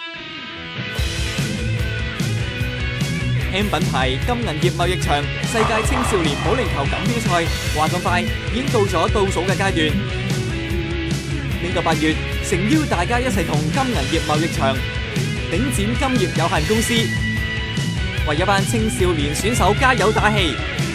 M 品牌金銀業貿易場世界青少年保齡球錦標賽話咁快已經到咗倒數嘅階段。呢個8月，誠邀大家一齊同金銀業貿易場、頂展金業有限公司為一班青少年選手加油打氣。